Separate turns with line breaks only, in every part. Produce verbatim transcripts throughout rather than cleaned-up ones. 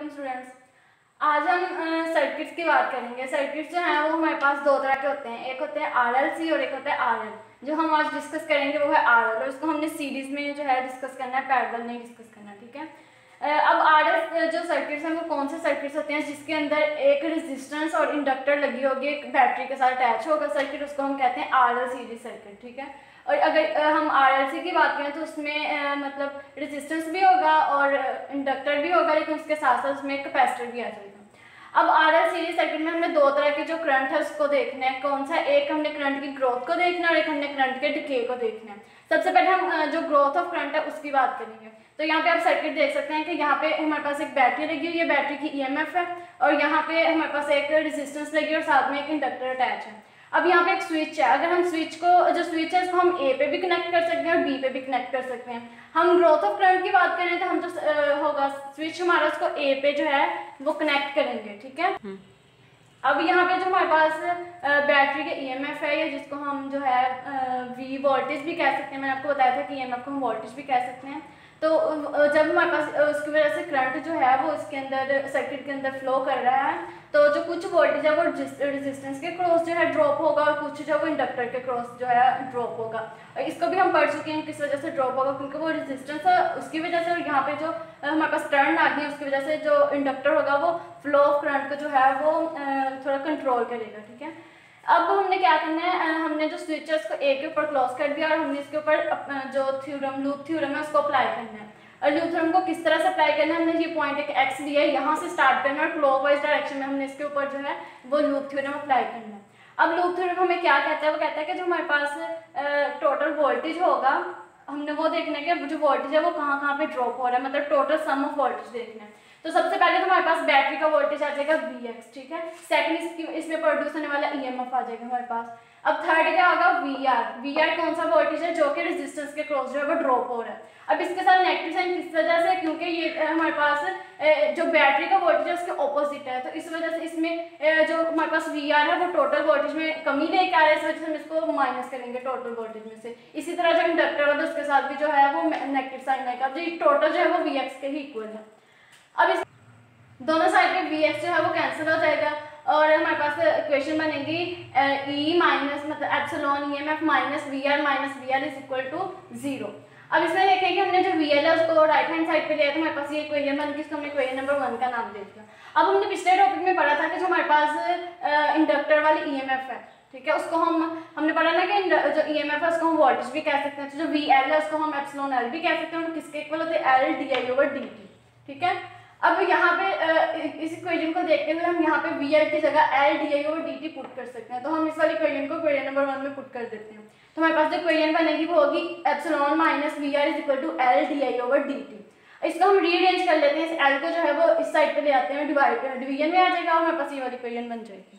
वालेकुम स्टूडेंट्स। आज हम सर्किट्स की बात करेंगे। सर्किट्स जो हैं वो हमारे पास दो तरह के होते हैं, एक होते हैं आरएलसी और एक होता है आरएल। जो हम आज डिस्कस करेंगे वो है आरएल और इसको हमने सीरीज में जो है डिस्कस करना है, पैरेलल नहीं डिस्कस करना, ठीक है। अब आरएल जो सर्किट्स हैं वो कौन से सर्किट्स होते हैं जिसके अंदर एक रेजिस्टेंस और इंडक्टर लगी होगी, एक बैटरी के साथ अटैच होगा सर्किट, उसको हम कहते हैं आरएल सीरीज सर्किट, ठीक है। और अगर हम आरएलसी की बात करें तो उसमें आ, मतलब रेजिस्टेंस भी होगा और इंडक्टर भी होगा, लेकिन उसके साथ साथ उसमें एक कैपेसिटर भी आ जाएगा। अब आरएल सीरीज सर्किट में हमने दो तरह के जो करंट है उसको देखना है। कौन सा? एक हमने करंट की ग्रोथ को देखना है और एक हमने करंट के डिके को देखना है। सबसे पहले हम जो ग्रोथ ऑफ करंट है उसकी बात करेंगे। तो यहाँ पे आप सर्किट देख सकते हैं कि यहाँ पे हमारे पास एक बैटरी लगी हुई है, बैटरी की ईएमएफ है और यहाँ पे हमारे पास एक रेजिस्टेंस लगी है और साथ में एक इंडक्टर अटैच है। अब यहाँ पे एक स्विच है, अगर हम स्विच को जो स्विच है उसको हम ए पे भी कनेक्ट कर सकते हैं और बी पे भी कनेक्ट कर सकते हैं। हम ग्रोथ ऑफ करंट की बात करें तो हम जो होगा स्विच हमारा उसको ए पे जो है वो कनेक्ट करेंगे, ठीक है। अब यहाँ पे जो हमारे पास बैटरी के ईएमएफ है या जिसको हम जो है वी वोल्टेज भी कह सकते हैं, मैंने आपको बताया था कि ईएमएफ को हम वोल्टेज भी कह सकते हैं। तो जब हमारे पास उसकी वजह से करंट जो है वो इसके अंदर सर्किट के अंदर फ्लो कर रहा है, तो जो कुछ वोल्टेज है वो रेजिस्टेंस के क्रॉस जो है ड्रॉप होगा और कुछ जो है वो इंडक्टर के क्रॉस जो है ड्रॉप होगा। और इसको भी हम पढ़ चुके हैं किस वजह से ड्रॉप होगा, क्योंकि वो रेजिस्टेंस है उसकी वजह से, और यहाँ पे जो हमारे पास टर्न आ गई है उसकी वजह से जो इंडक्टर होगा वो फ्लो ऑफ करंट को जो है वो थोड़ा कंट्रोल करेगा, ठीक है। अब हमने क्या करना है, हमने जो स्विच है उसको ए के ऊपर क्लोज कर दिया और हमने इसके ऊपर जो थ्योरम लूप थ्योरम है उसको अप्लाई करना है। और लूप थ्योरम को किस तरह से अप्लाई करना है, हमने ये पॉइंट एक एक्स दिया है, यहाँ से स्टार्ट करना है और क्लॉकवाइज डायरेक्शन में हमने इसके ऊपर जो है वो लूप थ्योरम अप्लाई करना है। अब लूप थ्योरम हमें क्या कहता है, वो कहता है कि जो हमारे पास टोटल वोल्टेज होगा हमने वो देखना है कि जो वोल्टेज है वो कहाँ कहाँ पे ड्रॉप हो रहा है, मतलब टोटल सम ऑफ वोल्टेज देखना है। तो सबसे पहले तो हमारे पास बैटरी का वोल्टेज आ जाएगा वी एक्स, ठीक है। सेकंड इसकी इसमें प्रोड्यूस होने वाला ईएमएफ आ जाएगा हमारे पास। अब थर्ड क्या होगा, वी आर। वी आर कौन सा वोल्टेज है जो कि रेजिस्टेंस के क्रॉस जो है वो ड्रॉप हो रहा है। अब इसके साथ नेगेटिव साइन किस वजह से, क्योंकि ये हमारे पास जो बैटरी का वोल्टेज है उसके ऑपोजिट है, तो इस वजह से इसमें जो हमारे पास वी आर है वो टोटल वोल्टेज में कमी लेकर आ रहा है, इस वजह से हम इसको माइनस करेंगे टोटल वोल्टेज में से। इसी तरह जो इंडक्टर है उसके साथ भी जो है वो नेगेटिव साइन आएगा। अब जो टोटल जो है वो वी एक्स के ही इक्वल है। अब इस दोनों साइड पे वी एक्स जो है वो कैंसिल हो जाएगा और हमारे पास इक्वेशन बनेगी ई माइनस मतलब epsilon E M F minus V R minus V R is equal to zero. अब इसमें देखें कि हमने जो वी एल है उसको राइट हैंड साइड पे लिया तो हमारे पास ये इक्वेशन बन गई, इसको हमने इक्वेशन नंबर वन का नाम दे दिया। अब हमने पिछले टॉपिक में पढ़ा था कि जो हमारे पास इंडक्टर वाली ई एम एफ है, ठीक है, उसको हम हमने पढ़ा ना कि जो ई एम एफ है उसको हम वोल्टेज भी कह सकते हैं, तो जो वी एल है उसको हम एप्सिलॉन एल भी कह सकते हैं, किसके इक्वल होते हैं, L D I over D T, ठीक है। अब यहाँ पे इस इक्वेशन को देखते हुए हम यहाँ पे वी एल की जगह L D I over D T put कर सकते हैं, तो हम इस वाली इक्वेशन को इक्वेशन नंबर वन में पुट कर देते हैं। तो हमारे पास जो इक्वेशन बनेगी वो होगी epsilon minus V R is equal to L D I over D T. इसको हम रीअरेंज कर लेते हैं, इस एल को जो है वो इस साइड पे ले आते हैं, डिवाइड डिवीजन में आ जाएगा और हमारे पास ये वाली इक्वेशन बन जाएगी।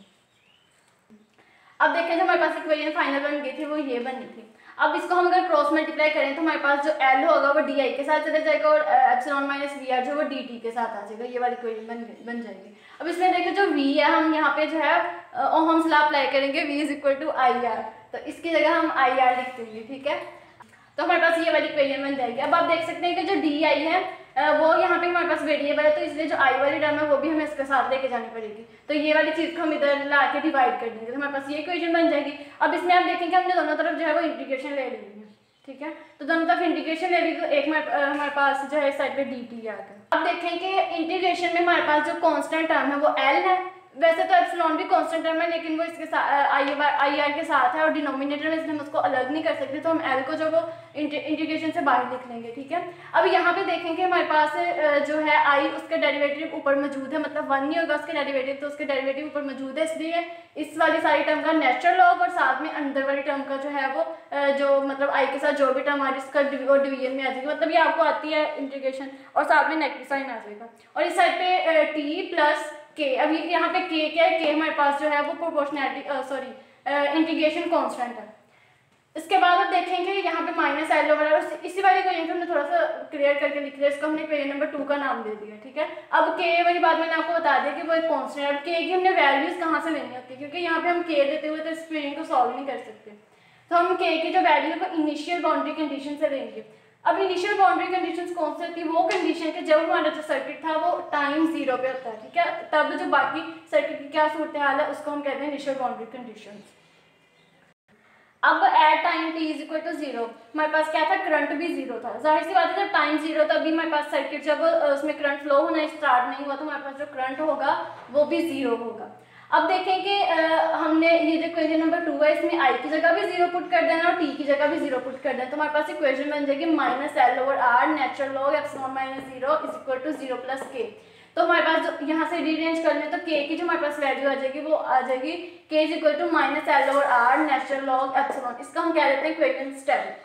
अब देखें जो हमारे पास इक्वेशन फाइनल बन गई थी वो ये बनी थी। अब इसको हम अगर क्रॉस मल्टीप्लाई करें तो हमारे पास जो एल होगा वो डी आई के साथ चले जाएगा और एप्सिलॉन माइनस वी आर जो वो डी टी के साथ आ जाएगा, ये वाली इक्वेशन बन बन जाएगी। अब इसमें देखें जो वी है हम यहाँ पे जो है ओहम्स लॉ अप्लाई करेंगे, V is equal to I R, तो इसकी जगह हम आई आर लिख देंगे, ठीक है। तो हमारे पास ये वाली इक्वेशन बन जाएगी। अब आप देख सकते हैं कि जो डी आई है वो यहाँ पे हमारे पास वेरिएबल है, तो इसलिए जो आई वाली टर्म है वो भी हमें इसके साथ लेके जानी पड़ेगी, तो ये वाली चीज़ को हम इधर ला के डिवाइड कर देंगे, तो हमारे पास ये इक्वेशन बन जाएगी। अब इसमें आप देखेंगे हमने दोनों तरफ जो है वो इंटीग्रेशन ले ली है, ठीक है, तो दोनों तरफ इंटीग्रेशन ले ली तो एक हमारे पास जो है इस साइड पे डी टी आ गया। अब देखें कि इंटीग्रेशन में हमारे पास जो कांस्टेंट टर्म है वो एल है, वैसे तो एप्सिलॉन भी कांस्टेंट टर्म है लेकिन वो इसके साथ आई आई आर के साथ है और डिनोमिनेटर में इसलिए हम उसको अलग नहीं कर सकते, तो हम एल को जो वो इंटीग्रेशन से बाहर लिख लेंगे, ठीक है। अब यहाँ पे देखेंगे हमारे पास जो है आई उसका डेरिवेटिव ऊपर मौजूद है, मतलब वन नहीं होगा उसके डेरिवेटिव, तो उसके डेरिवेटिव ऊपर मौजूद है, इसलिए इस वाली सारी टर्म का नेचुरल लॉग और साथ में अंदर वाली टर्म का जो है वो जो मतलब आई के साथ जो भी टर्म आ रही है उसका डिवीजन में आ जाएगी, मतलब ये आपको आती है इंटीग्रेशन और साथ में नेगेटिव साइन आ जाएगा। और इस साइड पे टी प्लस के, अब यहाँ पे के क्या है, के हमारे पास जो है वो प्रोपोर्शनैलिटी सॉरी इंटीग्रेशन कांस्टेंट है। इसके बाद आप देखेंगे यहाँ पे माइनस एल ओवर और इसी वाली को यहाँ पे हमने थोड़ा सा क्लियर करके लिख लिया, इसको हमने इक्वेशन नंबर टू का नाम दे दिया, ठीक है। अब के वाली बात मैंने आपको बता दिया कि वो एक कांस्टेंट है। अब के की हमने वैल्यूज कहाँ से लेनी होती है, क्योंकि यहाँ पे हम के देते हुए तो इस इक्वेशन को सॉल्व नहीं कर सकते, तो हम के की जो वैल्यू को इनिशियल बाउंड्री कंडीशन से लेंगे। अब इनिशियल बाउंड्री कंडीशंस कौन सी होती है, वो कंडीशन कि जब हमारा जो सर्किट था वो टाइम जीरो जीरो पे होता है, ठीक है। तब जो बाकी सर्किट की क्या सूरत हाल है उसको हम कहते हैं इनिशियल बाउंड्री कंडीशंस। अब at time T is equal to zero हमारे पास क्या था, करंट भी जीरो था। जाहिर सी बात है जब टाइम जीरो था अभी हमारे पास सर्किट जब उसमें करंट फ्लो होना स्टार्ट नहीं हुआ तो हमारे पास जो करंट होगा वो भी जीरो होगा। अब देखें कि आ, हमने ये जो इक्वेशन नंबर टू है इसमें आई की जगह भी जीरो पुट कर देना और टी की जगह भी जीरो पुट कर देना, तो हमारे पास इक्वेशन बन जाएगी minus L over R natural log epsilon minus zero is equal to zero plus K. तो हमारे पास जो यहाँ से रीअरेंज कर लें तो के की जो हमारे पास वैल्यू आ जाएगी वो आ जाएगी K is equal to minus L over R natural log epsilon, इसका हम कह देते हैं इक्वेशन स्टैटिक।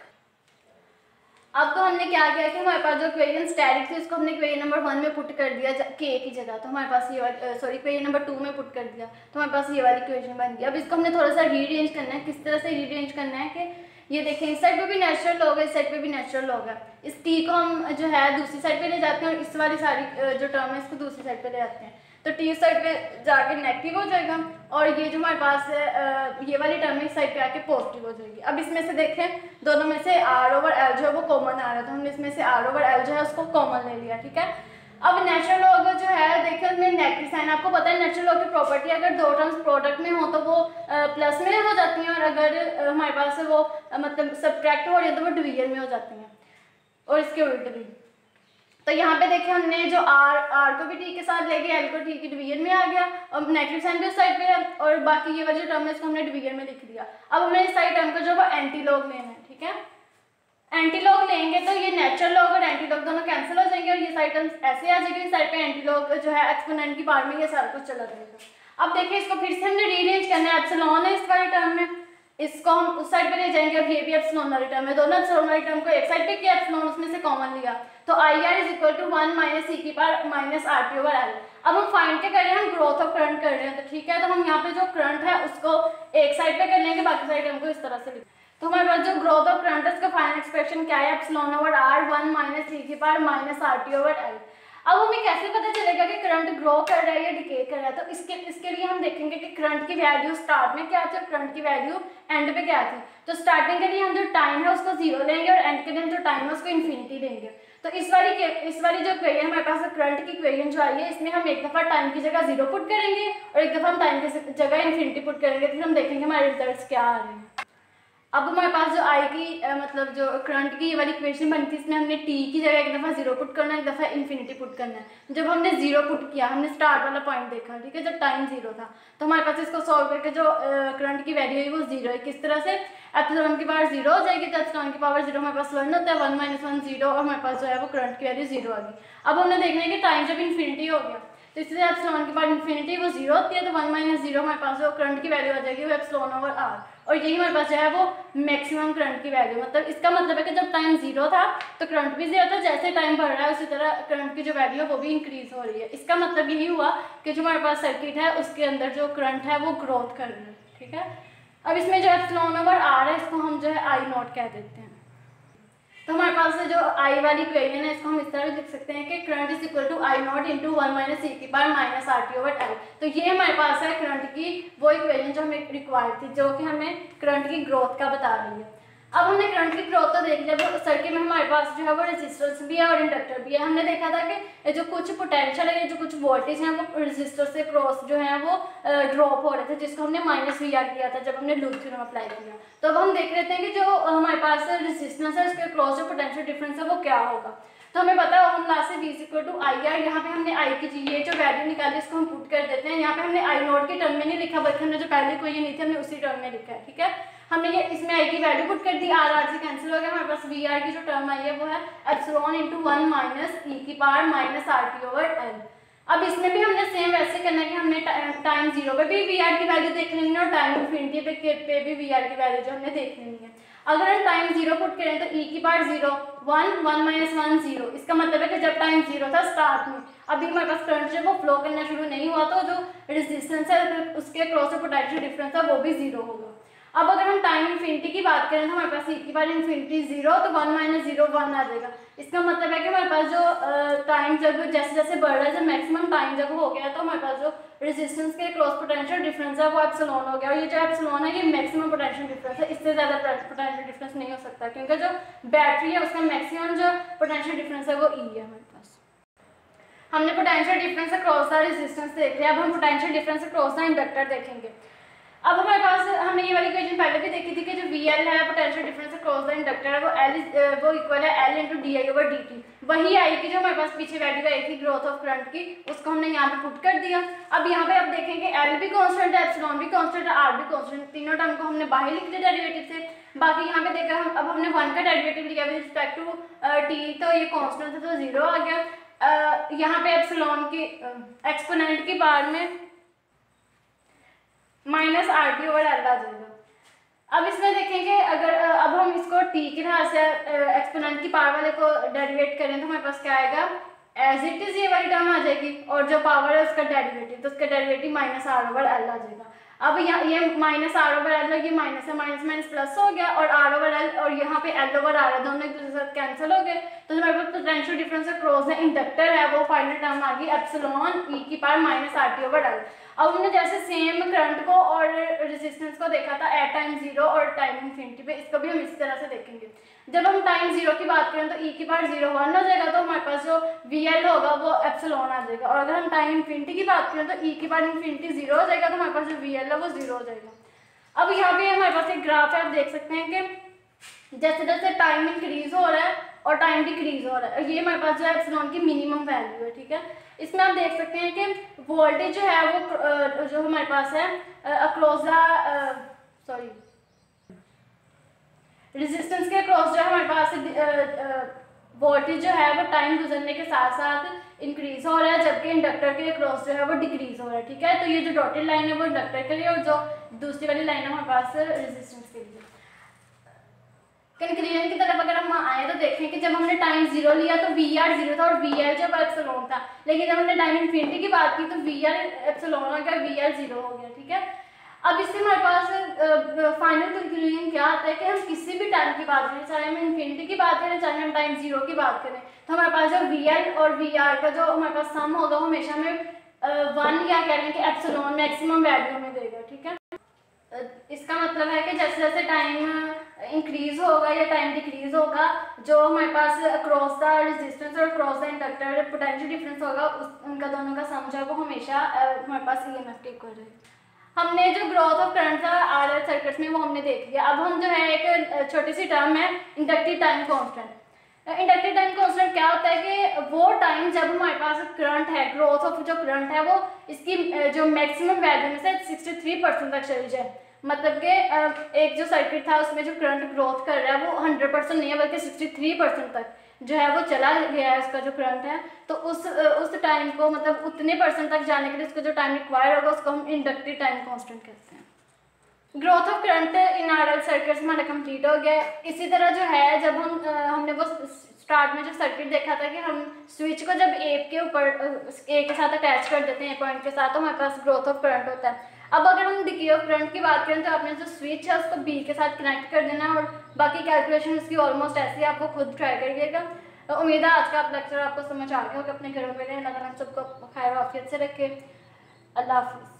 अब तो हमने क्या किया कि हमारे पास जो इक्वेशन स्टैटिक थी उसको हमने इक्वेशन नंबर वन में पुट कर दिया के की जगह, तो हमारे पास ये वाली सॉरी इक्वेशन नंबर टू में पुट कर दिया तो हमारे पास ये वाली इक्वेशन बन गई। अब इसको हमने थोड़ा सा रीअरेंज करना है। किस तरह से रीअरेंज करना है कि ये देखें इस साइड पे भी नेचुरल लॉग है इस साइड पे भी नेचुरल लॉग है, इस टी को हम जो है दूसरी साइड पे ले जाते हैं और इस वाली सारी जो टर्म है इसको दूसरी साइड पे ले जाते हैं, तो टी साइड पे जाके नेगेटिव हो जाएगा और ये जो हमारे पास है ये वाली टर्म इस साइड पे आके पॉजिटिव हो जाएगी। अब इसमें से देखें दोनों में से आर ओवर एल जो है वो कॉमन आ रहा है तो हमने इसमें से आर ओवर एल जो है उसको कॉमन ले लिया, ठीक है। अब नेचुरल लॉग जो है देखिए उसमें नेगेटिव साइन, आपको पता है नेचुरल लॉग की प्रॉपर्टी अगर दो टर्म्स प्रोडक्ट में हो तो वो प्लस में हो जाती हैं और अगर हमारे पास वो मतलब सब्ट्रैक्ट हो रही है तो वो डिवीजन में हो जाती हैं और इसके उल्ट भी। तो यहाँ पे देखिए हमने जो आर आर को भी टी के साथ ले गया, एल को टी की डिवीजन में आ गया और नेगेटिव साइन भी उस साइड पे है और बाकी ये वाली जो टर्म है इसको हमने डिवीजन में लिख दिया। अब हमें इस साइड टर्म का जो है एंटी लॉग लेना है, ठीक है। एंटी लॉग लेंगे तो ये नेचुरल लॉग और एंटी लॉग दोनों कैंसिल हो जाएंगे और ये साइड टर्म्स ऐसे आ जाएगी, इस साइड पे एंटी लॉग जो है एक्सपोनेंट की पावर में ये सारा कुछ चला जाएगा। अब देखिए इसको फिर से हमने रीअरेंज करना है, एप्सिलॉन है इस वाली टर्म में, इसको हम उस साइड पे ले जाएंगे। अब ये भी एप्सिलॉन वाली टर्म है, दोनों एप्सिलॉन वाली टर्म को एक साइड पे किया एप्सिलॉन उसमें से कॉमन लिया तो I R is equal to one minus E की power minus R T over L. अब हम फाइंड क्या कर रहे हैं, हम ग्रोथ ऑफ करंट कर रहे हैं, तो ठीक है। तो हम यहाँ पे जो करंट है उसको एक साइड पे कर लेंगे, बाकी साइड हमको इस तरह से लिख, तो हमारे पास जो ग्रोथ ऑफ करंट है उसका फाइनल एक्सप्रेशन क्या है, epsilon over R one minus E की power minus R T over L. अब हमें कैसे पता चलेगा कि करंट ग्रो कर रहा है या डिके कर रहा है, तो इसके इसके लिए हम देखेंगे कि करंट की वैल्यू स्टार्ट में क्या थी और करंट की वैल्यू एंड पे क्या थी। तो स्टार्टिंग के लिए हम जो टाइम है उसको जीरो लेंगे और एंड के लिए जो टाइम है उसको इन्फिनिटी देंगे। तो इस वाली इस वाली जो इक्वेशन हमारे पास करंट की इक्वेशन जो आई है इसमें हम एक दफा टाइम की जगह जीरो पुट करेंगे और एक दफा हम टाइम की जगह इन्फिनिटी पुट करेंगे, फिर हम देखेंगे हमारे रिजल्ट्स क्या आ रहे हैं। अब हमारे पास जो आई की आ, मतलब जो करंट की ये वाली इक्वेशन बनी थी इसमें हमने टी की जगह एक दफ़ा जीरो पुट करना है, एक दफ़ा इन्फिनिटी पुट करना है। जब हमने जीरो पुट किया हमने स्टार्ट वाला पॉइंट देखा, ठीक है, जब टाइम जीरो था तो हमारे पास इसको सॉल्व करके जो करंट की वैल्यू है वो जीरो है। किस तरह से, एप्सिलॉन की पावर जीरो हो जाएगी तो एप्सिलॉन की पावर जीरो हमारे पास वन होता है, वन माइनस वन जीरो और हमारे पास जो है वो करंट की वैल्यू जीरो आ गई। अब हमने देखना है कि टाइम जब इन्फिनिटी हो गया तो इससे एप्सिलॉन की पावर इन्फिनिटी वो जीरो होती है तो वन माइनस जीरो हमारे पास जो करंट की वैल्यू आ जाएगी वो एप्सिलॉन ओवर आर और यही हमारे पास जो है वो मैक्सिमम करंट की वैल्यू। मतलब इसका मतलब है कि जब टाइम जीरो था तो करंट भी जीरो था, जैसे टाइम बढ़ रहा है उसी तरह करंट की जो वैल्यू है वो भी इंक्रीज हो रही है। इसका मतलब यही हुआ कि जो हमारे पास सर्किट है उसके अंदर जो करंट है वो ग्रोथ कर रहा है, ठीक है। अब इसमें जो एप्सिलॉन ओवर आर है इसको हम जो है आई नॉट कह देते हैं। तो हमारे पास जो आई वाली इक्वेशन है इसको हम इस तरह लिख सकते हैं कि current is equal to I naught into one minus E की power minus R T over L. तो ये हमारे पास है करंट की वो इक्वेशन जो हमें रिक्वायर्ड थी, जो कि हमें करंट की ग्रोथ का बता रही है। अब हमने करंट की ग्रोथ तो देख लिया, वो सर्किट में हमारे पास जो है वो रेजिस्टेंस भी है और इंडक्टर भी है। हमने देखा था कि जो कुछ पोटेंशियल है, जो कुछ वोल्टेज है वो रेजिस्टर से क्रॉस जो है वो ड्रॉप हो रहे थे, जिसको हमने माइनस वी आर किया था जब हमने लूप थ्योरम अप्लाई किया। तो अब हम देख लेते हैं कि जो हमारे पास रेजिस्टेंस है उसके क्रॉस जो पोटेंशियल डिफरेंस है वो क्या होगा। तो हमें पता है हम लास्ट से V is equal to I R, यहाँ पे हमने आई की ये जो वैल्यू निकाली इसको हम पुट कर देते हैं। यहाँ पे हमने आई नॉट की टर्म में नहीं लिखा बल्कि हमने जो पहले कोई ये नहीं थी हमने उसी टर्म में लिखा है, ठीक है। हमने ये इसमें आई की वैल्यू पुट कर दी, आर आर से कैंसिल हो गया, हमारे पास वी आर की जो टर्म आई है वो है epsilon into one minus E की power minus R T over L. अब इसमें भी हमने सेम वैसे करना है कि हमने टाइम जीरो पे भी वी आर की वैल्यू देख लेनी है और टाइम इन्फिनिटी पे पे भी वी आर की वैल्यू जो हमने देख लेनी है। अगर हम टाइम जीरो पुट करें तो ई की power zero, one, one minus one zero, इसका मतलब है कि जब टाइम जीरो था स्टार्ट में, अभी हमारे पास करंट जब वो फ्लो करना शुरू नहीं हुआ तो जो रेजिस्टेंस है उसके क्रॉस पोटेंशियल डिफरेंस है वो भी जीरो होगा। अब अगर हम टाइम इन्फिनिटी की बात करें तो हमारे पास ई की पावर इन्फिनिटी जीरो तो वन माइनस जीरो वन आ जाएगा। इसका मतलब है कि हमारे पास जो टाइम uh, जब जैसे जैसे बढ़ रहा है, जब मैक्सिमम टाइम जब हो गया तो हमारे पास जो रेजिस्टेंस के क्रॉस पोटेंशियल डिफरेंस है वो एप्सिलॉन हो गया और ये जो एप्सिलॉन है ये मैक्सिमम पोटेंशियल डिफरेंस है, इससे ज़्यादा पोटेंशियल डिफरेंस नहीं हो सकता क्योंकि जो बैटरी है उसका मैक्सिमम जो पोटेंशियल डिफरेंस है वो ई है हमारे पास। हमने potential difference across the resistance देख लिया, अब हम potential difference across the inductor देखेंगे। अब हमारे पास हमने ये वाली इक्वेशन पहले भी देखी थी कि जो वी एल है potential difference across the inductor है वो एल वो इक्वल है L into D I over D T. वही आई कि जो हमारे पास पीछे वैल्यू आई थी ग्रोथ ऑफ करंट की, उसको हमने यहाँ पे पुट कर दिया। अब यहाँ पे आप देखेंगे एल भी कांस्टेंट है, एप्सिलॉन भी कांस्टेंट है, आर भी कांस्टेंट, तीनों टर्म को हमने बाहर लिख दिया डेरिवेटिव से। बाकी यहाँ पे देखा हम अब हमने वन का डेरिवेटिव लिया विद रिस्पेक्ट टू टी, तो ये कांस्टेंट था तो जीरो आ गया। uh, यहाँ पे एप्सिलॉन की एक्सपोनेंट की पावर में minus R T over L आ जाएगा। अब इसमें देखेंगे अगर अब हम इसको टी की तरह से एक्सपोनेंट की पावर वाले को डेरिवेट करें तो हमारे पास क्या आएगा, एज इट इज ये वाली टर्म आ जाएगी और जो पावर है उसका डेरिवेटिव, तो उसका derivative minus R over L आ जाएगा। अब यहाँ ये माइनस आर ओवर एल ये माइनस है, माइनस माइनस प्लस हो गया और आर ओवर एल और यहाँ पे एल ओवर आर है, दोनों एक दूसरे के साथ कैंसिल हो गए। तो हमारे पास potential difference across the inductor है वो फाइनल टर्म आ गई एप्सिलॉन ई की power minus R T over L. अब हमने जैसे सेम करंट को और रेजिस्टेंस को देखा था एट टाइम जीरो और टाइम इन्फिनिटी पे, इसको भी हम इस तरह से देखेंगे। जब हम टाइम जीरो की बात करें तो ई की पावर जीरो वन हो जाएगा, तो हमारे पास जो वी एल होगा वो एप्सिलॉन आ जाएगा। और अगर हम टाइम इन्फिनिटी की बात करें तो ई की पावर इन्फिनिटी जीरो हो जाएगा, तो हमारे पास जो वी एल है वो जीरो हो जाएगा। अब यहाँ पे हमारे पास एक ग्राफ है, आप देख सकते हैं कि जैसे जैसे टाइम इंक्रीज हो रहा है और टाइम डिक्रीज हो रहा है, ये हमारे पास जो है एप्सिलॉन की मिनिमम वैल्यू है, ठीक है। इसमें आप देख सकते हैं कि वोल्टेज जो है वो जो हमारे पास है अक्रॉस द सॉरी रेजिस्टेंस के अक्रॉस जो हमारे पास वोल्टेज जो है वो टाइम गुजरने के साथ साथ इंक्रीज हो रहा है, जबकि इंडक्टर के अक्रॉस जो है वो डिक्रीज हो रहा है, ठीक है। तो ये जो डॉटेड लाइन है वो इंडक्टर के लिए और जो दूसरी वाली लाइन है हमारे पास रेजिस्टेंस के लिए। कंक्लूजन की तरफ अगर हम आए तो देखें कि जब हमने टाइम जीरो लिया तो वी आर जीरो था और वी एल जब एप्सिलॉन था, लेकिन जब हमने टाइम इन्फिनिटी की बात की तो वी आर एप्सिलॉन हो गया, वी एल जीरो हो गया, ठीक है। अब इससे हमारे पास फाइनल कंक्लूजन क्या आता है कि हम किसी भी टाइम की बात करें, चाहे हम इन्फिनिटी की बात करें चाहे हम टाइम जीरो की बात करें, तो हमारे पास जो वी एल और वी आर का जो हमारे पास सम होगा हमेशा में वन या कह लें कि एप्सिलॉन मैक्सिमम वैल्यू में देगा, ठीक है। इसका मतलब है कि जैसे जैसे टाइम इंक्रीज होगा या टाइम डिक्रीज होगा, जो हमारे पास अक्रॉस द रेजिस्टेंस और across the inductor potential difference होगा उस उनका दोनों का सम जो है वो हमेशा हमारे पास ईएमएफ के इक्वल रहेगा। हमने जो ग्रोथ ऑफ करंट था आरएल सर्किट्स में वो हमने देख लिया। अब हम जो है एक छोटी सी टर्म है inductive time constant. Inductive time constant क्या होता है कि वो टाइम जब हमारे पास करंट है, ग्रोथ ऑफ जो करंट है वो इसकी जो मैक्सिमम वैल्यू में से सिक्सटी थ्री परसेंट तक चली जाए। मतलब कि एक जो सर्किट था उसमें जो करंट ग्रोथ कर रहा है वो हंड्रेड परसेंट नहीं है बल्कि सिक्सटी थ्री परसेंट तक जो है वो चला गया है उसका जो करंट है, तो उस उस टाइम को मतलब उतने परसेंट तक जाने के लिए उसको जो टाइम रिक्वायर होगा उसको हम इंडक्टिव टाइम कांस्टेंट कहते हैं। Growth of current in RL circuits हमारा कंप्लीट हो गया। इसी तरह जो है जब हम हमने वो स्टार्ट में जो सर्किट देखा था कि हम स्विच को जब ए के ऊपर ए के साथ अटैच कर देते हैं पॉइंट के साथ तो हमारे पास ग्रोथ ऑफ करंट होता है। अब अगर हम डिके ऑफ करंट की बात करें तो आपने जो स्विच है उसको बी के साथ कनेक्ट कर देना है और बाकी कैलकुलेशन उसकी ऑलमोस्ट ऐसी है, आपको खुद ट्राई करिएगा। तो उम्मीद है आज का आप लेक्चर आपको समझ आ गया होगा। अपने घरों में रहें, अल्लाह ताला सबको खैर आफियत से रखे। अल्लाह हाफिज़।